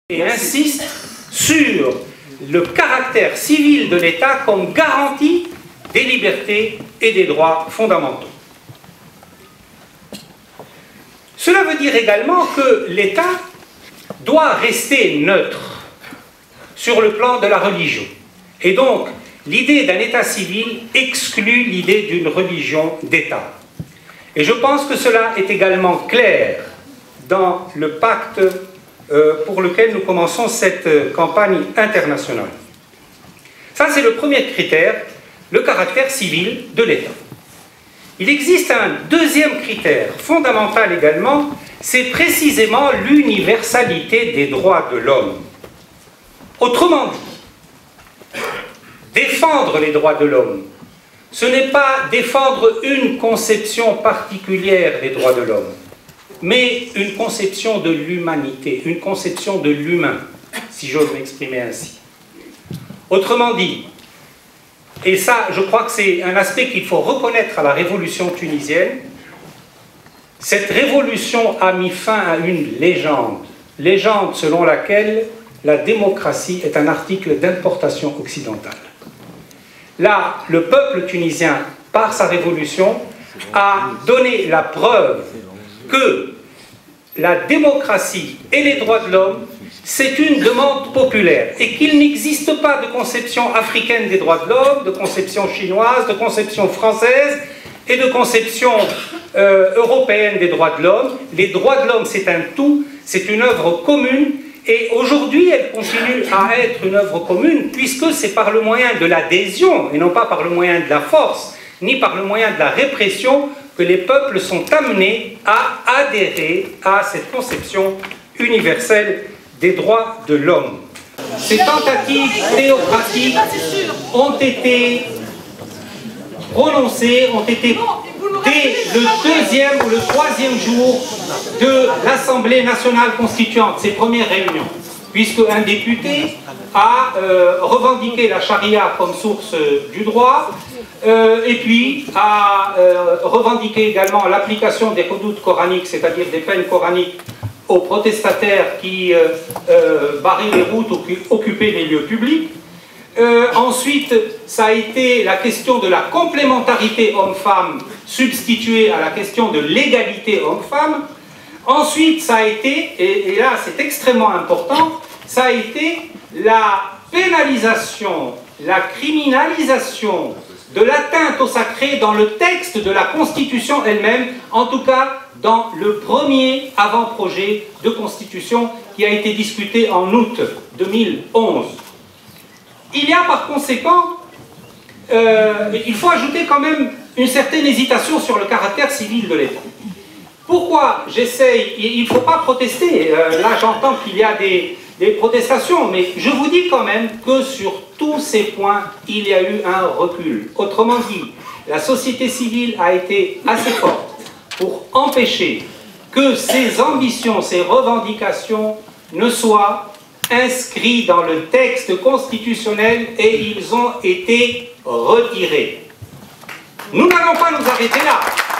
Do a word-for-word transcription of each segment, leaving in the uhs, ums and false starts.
et insiste sur le caractère civil de l'État comme garantie des libertés et des droits fondamentaux. Cela veut dire également que l'État doit rester neutre sur le plan de la religion. Et donc, l'idée d'un État civil exclut l'idée d'une religion d'État. Et je pense que cela est également clair dans le pacte euh, pour lequel nous commençons cette euh, campagne internationale. Ça, c'est le premier critère, le caractère civil de l'État. Il existe un deuxième critère fondamental également, c'est précisément l'universalité des droits de l'homme. Autrement dit, défendre les droits de l'homme, ce n'est pas défendre une conception particulière des droits de l'homme, mais une conception de l'humanité, une conception de l'humain, si j'ose m'exprimer ainsi. Autrement dit, et ça, je crois que c'est un aspect qu'il faut reconnaître à la révolution tunisienne, cette révolution a mis fin à une légende, légende selon laquelle la démocratie est un article d'importation occidentale. Là, le peuple tunisien, par sa révolution, a donné la preuve que la démocratie et les droits de l'homme, c'est une demande populaire et qu'il n'existe pas de conception africaine des droits de l'homme, de conception chinoise, de conception française et de conception euh, européenne des droits de l'homme. Les droits de l'homme, c'est un tout, c'est une œuvre commune et aujourd'hui, elle continue à être une œuvre commune puisque c'est par le moyen de l'adhésion et non pas par le moyen de la force, ni par le moyen de la répression que les peuples sont amenés à adhérer à cette conception universelle des droits de l'homme. Ces tentatives théocratiques ont été prononcées, ont été dès le deuxième ou le troisième jour de l'Assemblée nationale constituante, ses premières réunions, puisque un député a euh, revendiqué la charia comme source euh, du droit, euh, et puis a euh, revendiqué également l'application des hudud coraniques, c'est-à-dire des peines coraniques, aux protestataires qui euh, euh, barraient les routes ou qui occupaient les lieux publics. Euh, ensuite, ça a été la question de la complémentarité homme-femme substituée à la question de l'égalité homme-femme. Ensuite, ça a été, et, et là c'est extrêmement important, ça a été la pénalisation, la criminalisation de l'atteinte au sacré dans le texte de la Constitution elle-même, en tout cas dans le premier avant-projet de Constitution qui a été discuté en août deux mille onze. Il y a par conséquent, euh, il faut ajouter quand même une certaine hésitation sur le caractère civil de l'État. Pourquoi j'essaye, il ne faut pas protester, euh, là j'entends qu'il y a des, des protestations, mais je vous dis quand même que sur tous ces points, il y a eu un recul. Autrement dit, la société civile a été assez forte pour empêcher que ces ambitions, ces revendications ne soient inscrits dans le texte constitutionnel et ils ont été retirés. Nous n'allons pas nous arrêter là.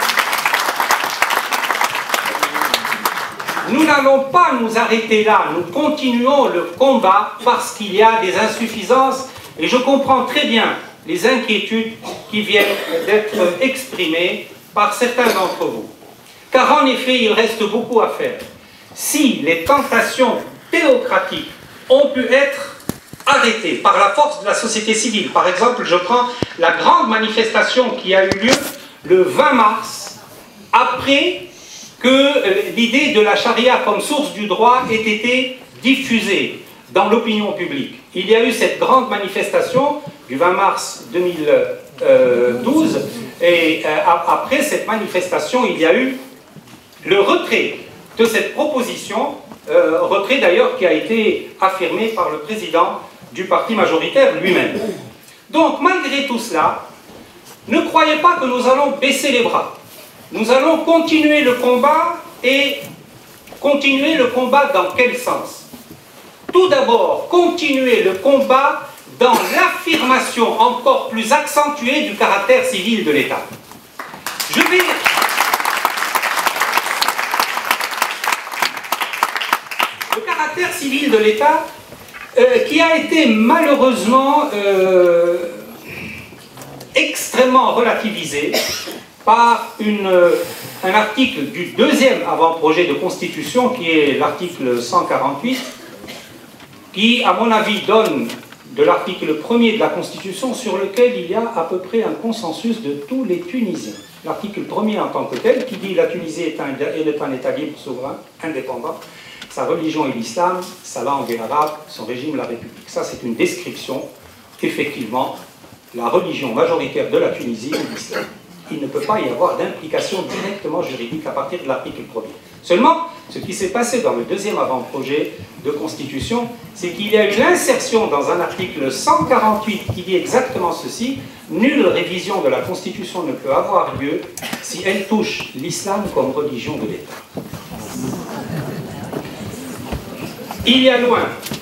Nous n'allons pas nous arrêter là. Nous continuons le combat parce qu'il y a des insuffisances et je comprends très bien les inquiétudes qui viennent d'être exprimées par certains d'entre vous. Car en effet, il reste beaucoup à faire. Si les tentations théocratiques ont pu être arrêtées par la force de la société civile. Par exemple, je prends la grande manifestation qui a eu lieu le vingt mars, après que l'idée de la charia comme source du droit ait été diffusée dans l'opinion publique. Il y a eu cette grande manifestation du vingt mars deux mille douze, et euh, après cette manifestation, il y a eu le retrait de cette proposition, Euh, retrait d'ailleurs qui a été affirmé par le président du parti majoritaire lui-même. Donc malgré tout cela, ne croyez pas que nous allons baisser les bras. Nous allons continuer le combat et continuer le combat dans quel sens? Tout d'abord, continuer le combat dans l'affirmation encore plus accentuée du caractère civil de l'État. Je vais... Le caractère caractère civil de l'État euh, qui a été malheureusement euh, extrêmement relativisé par une, un article du deuxième avant-projet de Constitution, qui est l'article cent quarante-huit, qui, à mon avis, donne de l'article premier de la Constitution sur lequel il y a à peu près un consensus de tous les Tunisiens. L'article premier en tant que tel, qui dit la Tunisie est un, est un État libre, souverain, indépendant, sa religion est l'islam, sa langue est l'arabe, son régime la République. Ça, c'est une description, effectivement, la religion majoritaire de la Tunisie est l'islam. Il ne peut pas y avoir d'implication directement juridique à partir de l'article premier. Seulement, ce qui s'est passé dans le deuxième avant-projet de Constitution, c'est qu'il y a eu l'insertion dans un article cent quarante-huit qui dit exactement ceci: nulle révision de la Constitution ne peut avoir lieu si elle touche l'islam comme religion de l'État. Il y a loin.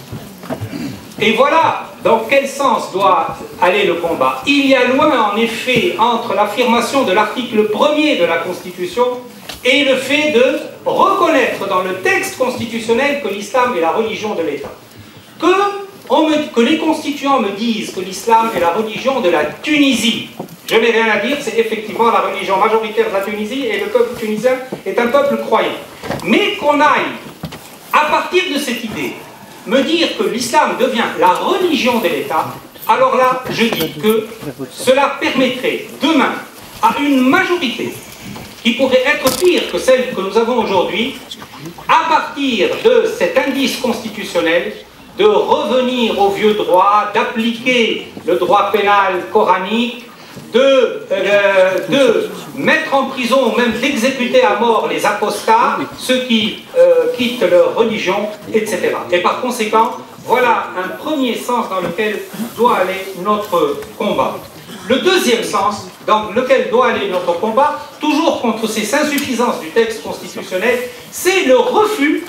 Et voilà dans quel sens doit aller le combat. Il y a loin, en effet, entre l'affirmation de l'article premier de la Constitution et le fait de reconnaître dans le texte constitutionnel que l'islam est la religion de l'État. Que, on me, que les constituants me disent que l'islam est la religion de la Tunisie, je n'ai rien à dire, c'est effectivement la religion majoritaire de la Tunisie et le peuple tunisien est un peuple croyant. Mais qu'on aille, à partir de cette idée, me dire que l'islam devient la religion de l'État, alors là, je dis que cela permettrait demain à une majorité qui pourrait être pire que celle que nous avons aujourd'hui, à partir de cet indice constitutionnel, de revenir au vieux droit, d'appliquer le droit pénal coranique, de, euh, de mettre en prison ou même d'exécuter à mort les apostats, ceux qui euh, quittent leur religion, et cetera. Et par conséquent, voilà un premier sens dans lequel doit aller notre combat. Le deuxième sens dans lequel doit aller notre combat, toujours contre ces insuffisances du texte constitutionnel, c'est le refus,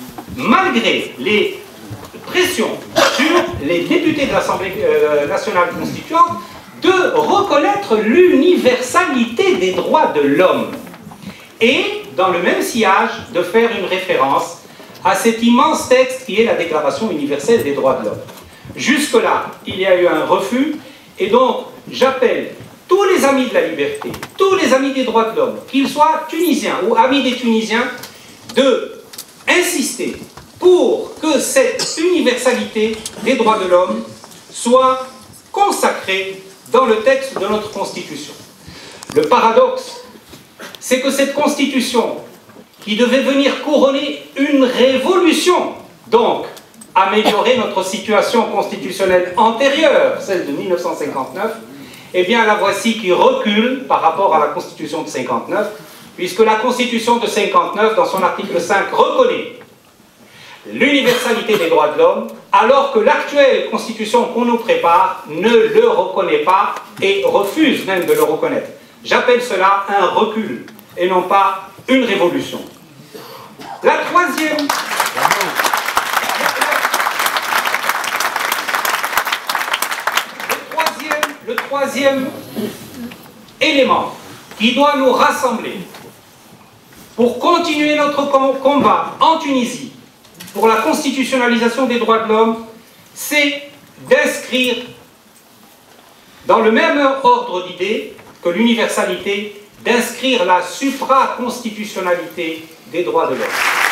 malgré les pressions sur les députés de l'Assemblée euh, nationale constituante, de reconnaître l'universalité des droits de l'homme. Et, dans le même sillage, de faire une référence à cet immense texte qui est la Déclaration universelle des droits de l'homme. Jusque-là, il y a eu un refus, et donc j'appelle tous les amis de la liberté, tous les amis des droits de l'homme, qu'ils soient tunisiens ou amis des Tunisiens, de insister pour que cette universalité des droits de l'homme soit consacrée dans le texte de notre Constitution. Le paradoxe, c'est que cette Constitution, qui devait venir couronner une révolution, donc améliorer notre situation constitutionnelle antérieure, celle de mille neuf cent cinquante-neuf, eh bien la voici qui recule par rapport à la Constitution de cinquante-neuf, puisque la Constitution de cinquante-neuf, dans son article cinq, reconnaît l'universalité des droits de l'homme, alors que l'actuelle Constitution qu'on nous prépare ne le reconnaît pas et refuse même de le reconnaître. J'appelle cela un recul et non pas une révolution. La troisième... Le troisième, le troisième élément qui doit nous rassembler pour continuer notre combat en Tunisie pour la constitutionnalisation des droits de l'homme, c'est d'inscrire dans le même ordre d'idées que l'universalité, d'inscrire la supraconstitutionnalité des droits de l'homme.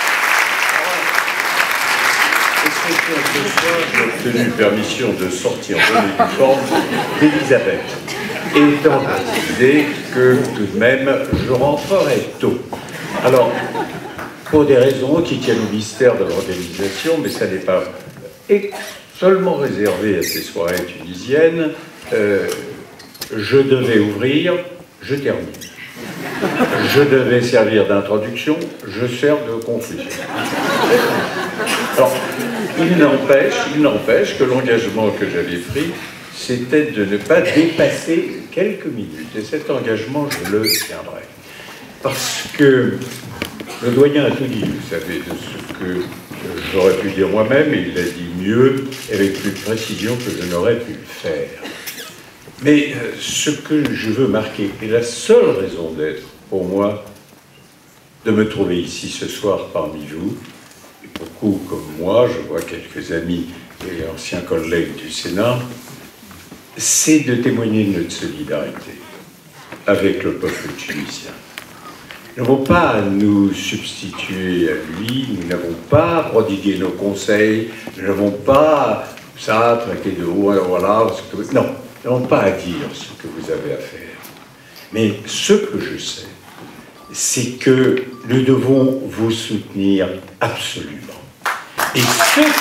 Est-ce que ce soir, j'ai obtenu permission de sortir de l'uniforme d'Elisabeth, étant précisé que tout de même, je rentrerai tôt. Alors, pour des raisons qui tiennent au mystère de l'organisation, mais ça n'est pas seulement réservé à ces soirées tunisiennes, euh, je devais ouvrir, je termine. Je devais servir d'introduction, je sers de conclusion. Alors, il n'empêche, il n'empêche que l'engagement que j'avais pris, c'était de ne pas dépasser quelques minutes. Et cet engagement, je le tiendrai. Parce que le doyen a tout dit, vous savez, de ce que j'aurais pu dire moi-même, et il l'a dit mieux, avec plus de précision que je n'aurais pu le faire. Mais euh, ce que je veux marquer, et la seule raison d'être pour moi, de me trouver ici ce soir parmi vous, beaucoup comme moi, je vois quelques amis et anciens collègues du Sénat, c'est de témoigner de notre solidarité avec le peuple tunisien. Nous n'avons pas à nous substituer à lui, nous n'avons pas à prodiguer nos conseils, nous n'avons pas ça, traquer de haut, voilà, ce que... non, nous n'avons pas à dire ce que vous avez à faire. Mais ce que je sais, c'est que nous devons vous soutenir absolument. Et ce que...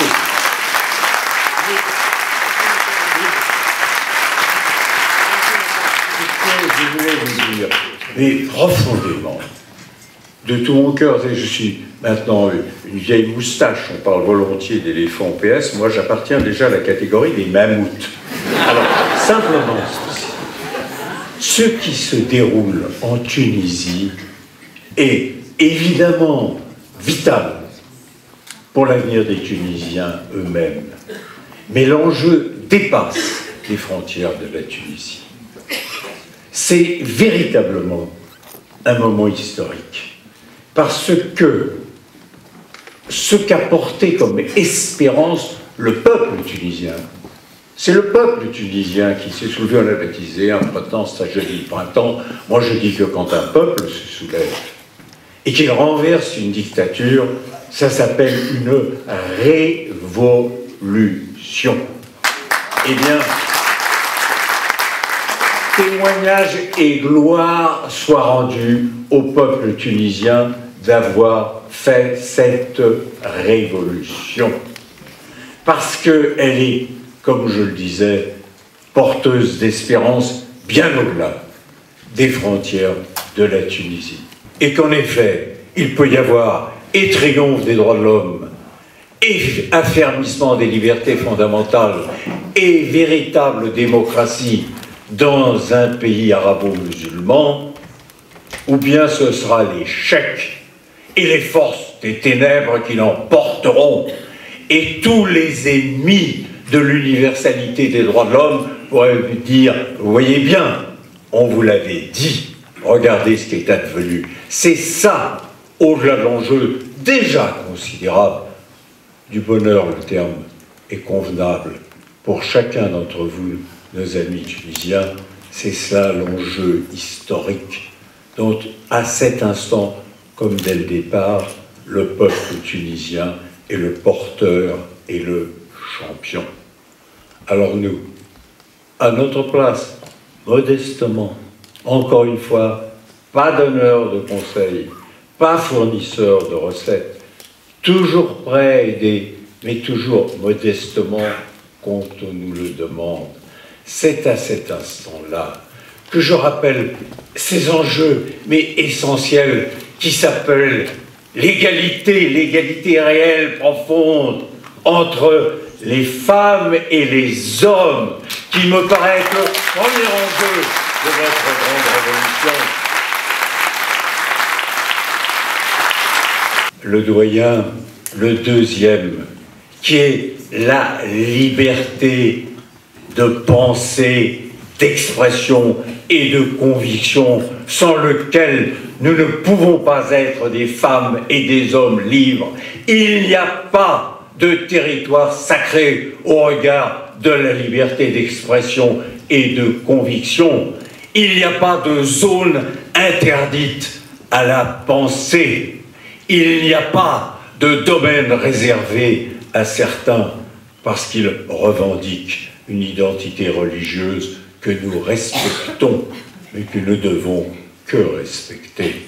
Je voulais vous dire, mais profondément, de tout mon cœur, et je suis maintenant une vieille moustache, on parle volontiers d'éléphants P S, moi j'appartiens déjà à la catégorie des mammouths. Alors, simplement ceci, ce qui se déroule en Tunisie est évidemment vital pour l'avenir des Tunisiens eux-mêmes, mais l'enjeu dépasse les frontières de la Tunisie. C'est véritablement un moment historique, parce que ce qu'a porté comme espérance le peuple tunisien, c'est le peuple tunisien qui s'est soulevé, on l'a baptisé, un printemps, c'est ça je dis le printemps, moi je dis que quand un peuple se soulève et qu'il renverse une dictature, ça s'appelle une révolution. Eh bien, témoignage et gloire soient rendus au peuple tunisien d'avoir fait cette révolution. Parce qu'elle est, comme je le disais, porteuse d'espérance bien au-delà des frontières de la Tunisie. Et qu'en effet, il peut y avoir et triomphe des droits de l'homme, et affermissement des libertés fondamentales, et véritable démocratie dans un pays arabo-musulman, ou bien ce sera l'échec et les forces des ténèbres qui l'emporteront, et tous les ennemis de l'universalité des droits de l'homme pourraient dire, vous voyez bien, on vous l'avait dit, regardez ce qui est advenu. C'est ça, au-delà de l'enjeu déjà considérable, du bonheur, le terme est convenable pour chacun d'entre vous, nos amis tunisiens, c'est ça l'enjeu historique dont, à cet instant, comme dès le départ, le peuple tunisien est le porteur et le champion. Alors nous, à notre place, modestement, encore une fois, pas donneur de conseils, pas fournisseur de recettes, toujours prêt à aider, mais toujours modestement quand on nous le demande. C'est à cet instant-là que je rappelle ces enjeux, mais essentiels, qui s'appellent l'égalité, l'égalité réelle, profonde, entre les femmes et les hommes, qui me paraît être le premier enjeu de notre grande révolution. Le doyen, le deuxième, qui est la liberté de pensée, d'expression et de conviction, sans lequel nous ne pouvons pas être des femmes et des hommes libres. Il n'y a pas de territoire sacré au regard de la liberté d'expression et de conviction. Il n'y a pas de zone interdite à la pensée. Il n'y a pas de domaine réservé à certains parce qu'ils revendiquent une identité religieuse que nous respectons, mais que nous ne devons que respecter.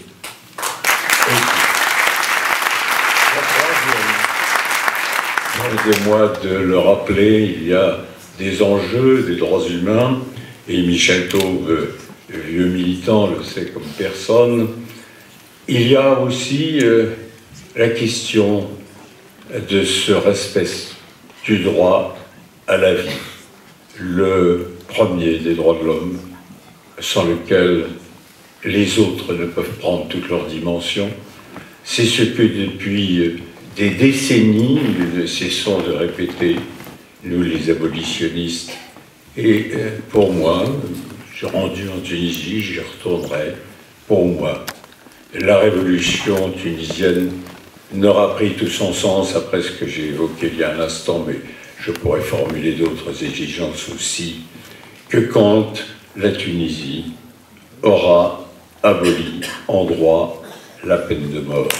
Permettez-moi de le rappeler, il y a des enjeux des droits humains, et Michel Taube, vieux militant, le sait comme personne. Il y a aussi euh, la question de ce respect du droit à la vie, le premier des droits de l'homme, sans lequel les autres ne peuvent prendre toutes leurs dimensions. C'est ce que depuis des décennies, nous ne cessons de répéter, nous les abolitionnistes. Et pour moi, je suis rendu en Tunisie, j'y retournerai, pour moi, la révolution tunisienne n'aura pris tout son sens après ce que j'ai évoqué il y a un instant, mais je pourrais formuler d'autres exigences aussi, que quand la Tunisie aura aboli en droit la peine de mort.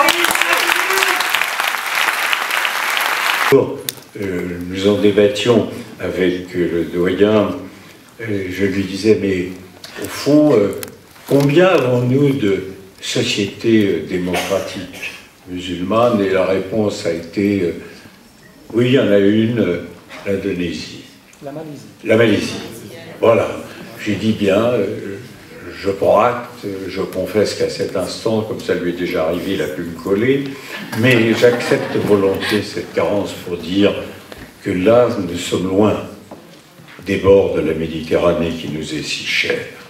Euh, nous en débattions avec le doyen, euh, je lui disais, mais au fond, euh, combien avons-nous de sociétés euh, démocratiques musulmanes? Et la réponse a été, euh, oui, il y en a une, euh, l'Indonésie. La Malaisie. La Malaisie, voilà. J'ai dit bien, euh, je prends acte, je confesse qu'à cet instant, comme ça lui est déjà arrivé, il a pu me coller, mais j'accepte volontiers cette carence pour dire que là, nous sommes loin des bords de la Méditerranée qui nous est si chère.